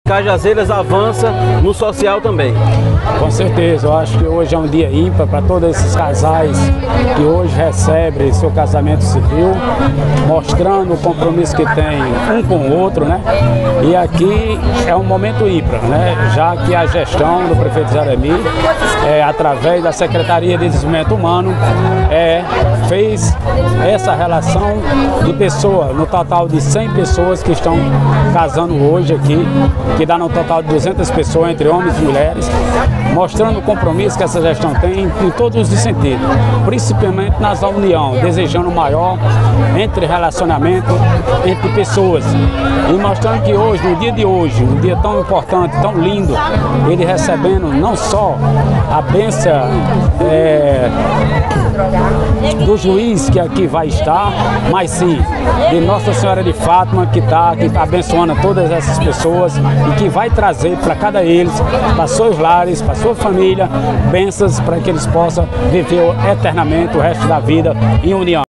Cajazeiras avança no social também. Com certeza, eu acho que hoje é um dia ímpar para todos esses casais que hoje recebem seu casamento civil, mostrando o compromisso que tem um com o outro, né? E aqui é um momento ímpar, né? Já que a gestão do prefeito Jeremi, através da Secretaria de Desenvolvimento Humano, fez essa relação de pessoas, no total de 100 pessoas que estão casando hoje aqui, que dá no total de 200 pessoas, entre homens e mulheres, mostrando o compromisso que essa gestão tem em todos os sentidos, principalmente nas união, desejando o maior entre relacionamento entre pessoas. E mostrando que hoje, no dia de hoje, um dia tão importante, tão lindo, ele recebendo não só a bênção do juiz que aqui vai estar, mas sim de Nossa Senhora de Fátima, que está aqui abençoando todas essas pessoas e que vai trazer para cada eles, para seus lares, para sua família, bênçãos para que eles possam viver eternamente o resto da vida em união.